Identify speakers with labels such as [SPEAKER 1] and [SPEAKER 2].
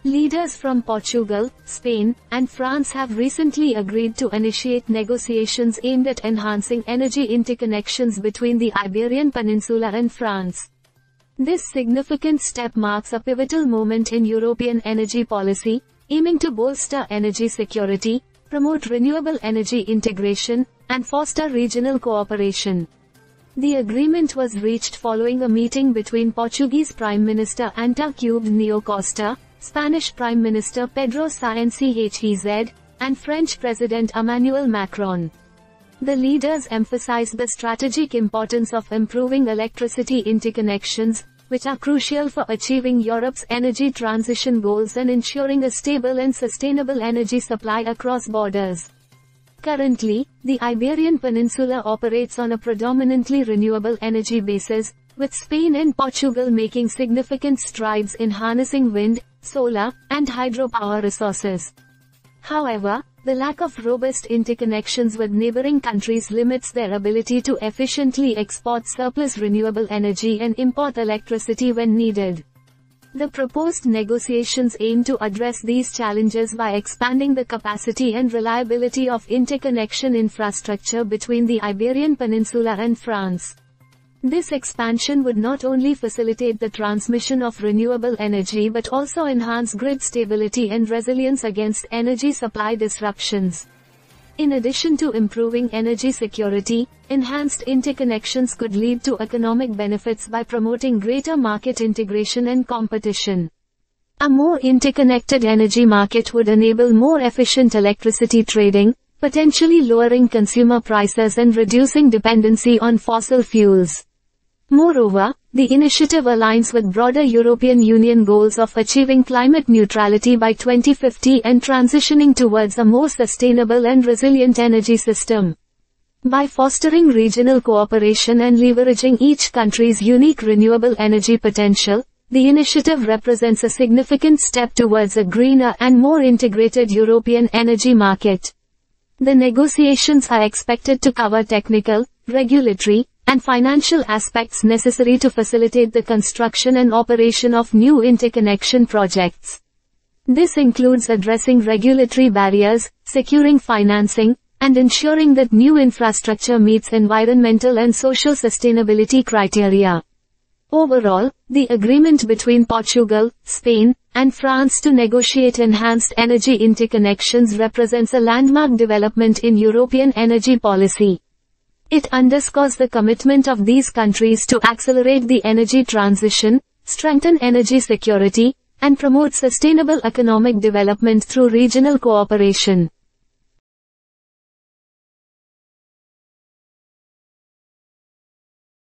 [SPEAKER 1] Leaders from Portugal, Spain, and France have recently agreed to initiate negotiations aimed at enhancing energy interconnections between the Iberian Peninsula and France. This significant step marks a pivotal moment in European energy policy, aiming to bolster energy security, promote renewable energy integration, and foster regional cooperation. The agreement was reached following a meeting between Portuguese Prime Minister António Costa, Spanish Prime Minister Pedro Sánchez, and French President Emmanuel Macron. The leaders emphasized the strategic importance of improving electricity interconnections, which are crucial for achieving Europe's energy transition goals and ensuring a stable and sustainable energy supply across borders. Currently, the Iberian Peninsula operates on a predominantly renewable energy basis, with Spain and Portugal making significant strides in harnessing wind, solar, and hydropower resources. However, the lack of robust interconnections with neighboring countries limits their ability to efficiently export surplus renewable energy and import electricity when needed. The proposed negotiations aim to address these challenges by expanding the capacity and reliability of interconnection infrastructure between the Iberian Peninsula and France. This expansion would not only facilitate the transmission of renewable energy but also enhance grid stability and resilience against energy supply disruptions. In addition to improving energy security, enhanced interconnections could lead to economic benefits by promoting greater market integration and competition. A more interconnected energy market would enable more efficient electricity trading, potentially lowering consumer prices and reducing dependency on fossil fuels. Moreover, the initiative aligns with broader European Union goals of achieving climate neutrality by 2050 and transitioning towards a more sustainable and resilient energy system. By fostering regional cooperation and leveraging each country's unique renewable energy potential, the initiative represents a significant step towards a greener and more integrated European energy market. The negotiations are expected to cover technical, regulatory, and financial aspects necessary to facilitate the construction and operation of new interconnection projects. This includes addressing regulatory barriers, securing financing, and ensuring that new infrastructure meets environmental and social sustainability criteria. Overall, the agreement between Portugal, Spain, and France to negotiate enhanced energy interconnections represents a landmark development in European energy policy. It underscores the commitment of these countries to accelerate the energy transition, strengthen energy security, and promote sustainable economic development through regional cooperation.